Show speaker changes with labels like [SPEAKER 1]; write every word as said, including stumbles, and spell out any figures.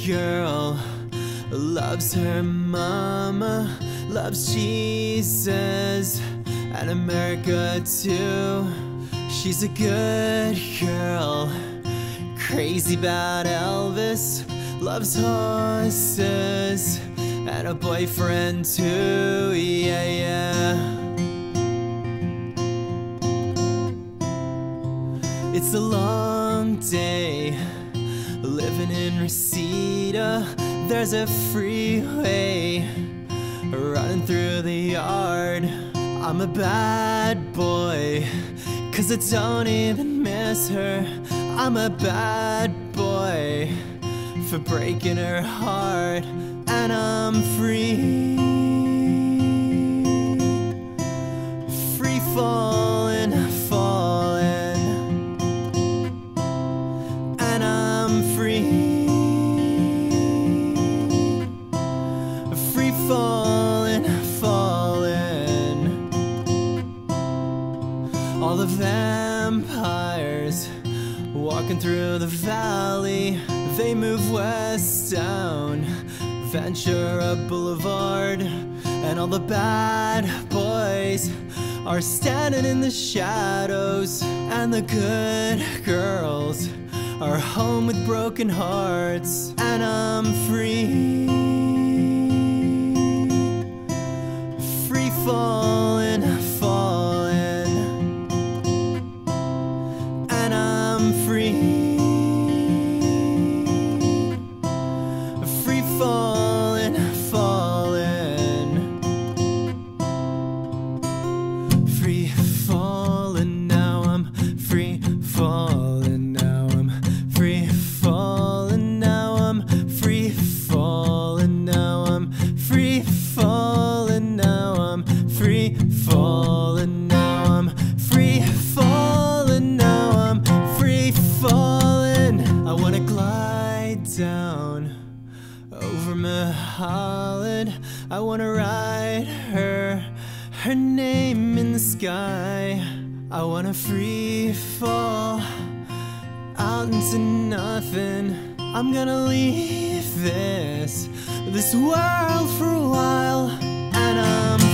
[SPEAKER 1] girl loves her mama, loves Jesus and America too. She's a good girl, crazy about Elvis, loves horses and a boyfriend too, yeah, yeah. It's a long day living in Reseda. There's a freeway running through the yard. I'm a bad boy, cause I don't even miss her. I'm a bad boy for breaking her heart. And I'm free, free falling, falling. And I'm free, free falling, falling. All the vampires walking through the valley, they move west down Ventura Boulevard. And all the bad boys are standing in the shadows, and the good girls are home with broken hearts. And I'm free, free falling, falling. And I'm free, free falling, falling. Free falling, now I'm free falling, now I'm free falling, now I'm free falling, now I'm free falling, now I'm free falling, now I'm free falling, now I'm free falling. I wanna glide down over Mulholland, I wanna write her, her name in the sky. I wanna free fall out into nothing. I'm gonna leave this, this world for a while. And I'm